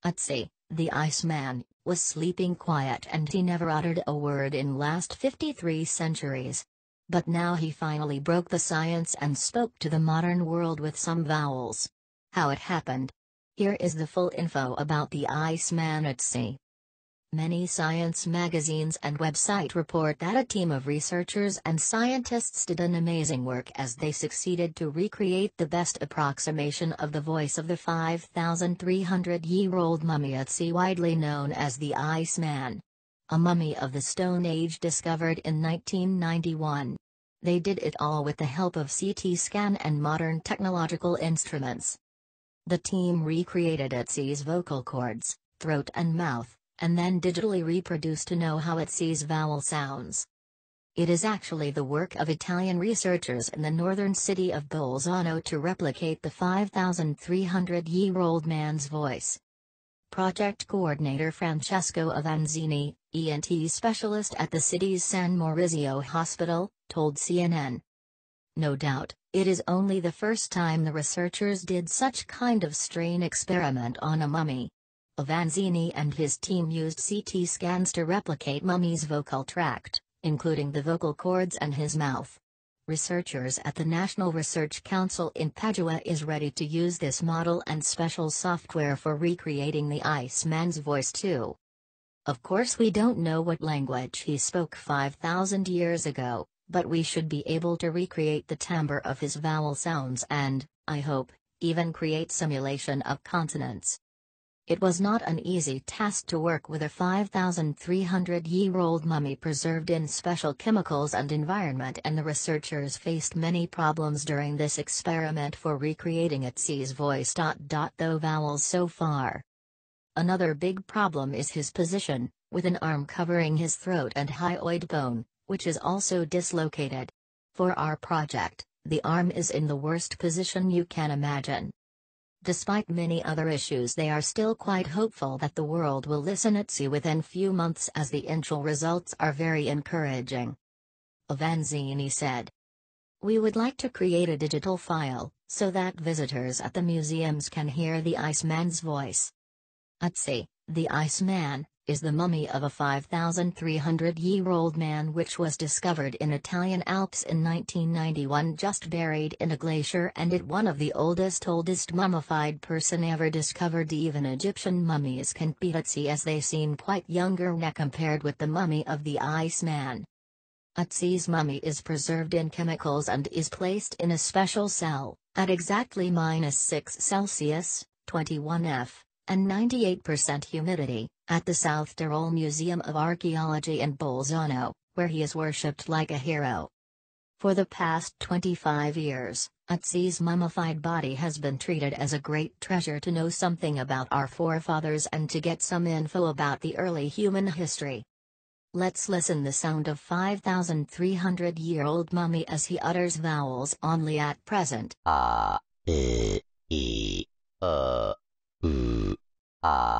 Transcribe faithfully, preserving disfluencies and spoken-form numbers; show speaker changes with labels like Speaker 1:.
Speaker 1: Ötzi, the Iceman, was sleeping quiet and he never uttered a word in last fifty-three centuries. But now he finally broke the silence and spoke to the modern world with some vowels. How it happened? Here is the full info about the Iceman Ötzi. Many science magazines and websites report that a team of researchers and scientists did an amazing work as they succeeded to recreate the best approximation of the voice of the five thousand three hundred year old mummy Ötzi, widely known as the Iceman. A mummy of the Stone Age discovered in nineteen ninety-one. They did it all with the help of C T scan and modern technological instruments. The team recreated Ötzi's vocal cords, throat and mouth, and then digitally reproduced to know how Ötzi's vowel sounds. It is actually the work of Italian researchers in the northern city of Bolzano to replicate the five thousand three hundred year old man's voice. Project coordinator Francesco Avanzini, E N T specialist at the city's San Maurizio Hospital, told C N N. No doubt, it is only the first time the researchers did such kind of strain experiment on a mummy. Avanzini and his team used C T scans to replicate mummy's vocal tract, including the vocal cords and his mouth. Researchers at the National Research Council in Padua is ready to use this model and special software for recreating the Iceman's voice too. Of course we don't know what language he spoke five thousand years ago, but we should be able to recreate the timbre of his vowel sounds and, I hope, even create simulation of consonants. It was not an easy task to work with a five thousand three hundred year old mummy preserved in special chemicals and environment, and the researchers faced many problems during this experiment for recreating Ötzi's voice. Though vowels so far. Another big problem is his position, with an arm covering his throat and hyoid bone, which is also dislocated. For our project, the arm is in the worst position you can imagine. Despite many other issues, they are still quite hopeful that the world will listen to Ötzi within few months, as the initial results are very encouraging. Avanzini said. We would like to create a digital file, so that visitors at the museums can hear the Iceman's voice. Ötzi, the Iceman, is the mummy of a five thousand three hundred year old man which was discovered in Italian Alps in nineteen ninety-one, just buried in a glacier, and it one of the oldest oldest mummified person ever discovered. Even Egyptian mummies can beat Ötzi, as they seem quite younger when compared with the mummy of the Iceman. Ötzi's mummy is preserved in chemicals and is placed in a special cell, at exactly minus six Celsius, twenty-one F, and ninety-eight percent humidity, at the South Tyrol Museum of Archaeology in Bolzano, where he is worshipped like a hero. For the past twenty-five years, Ötzi's mummified body has been treated as a great treasure to know something about our forefathers and to get some info about the early human history. Let's listen the sound of five thousand three hundred year old mummy as he utters vowels only at present.
Speaker 2: A, E, I, uh, U, A.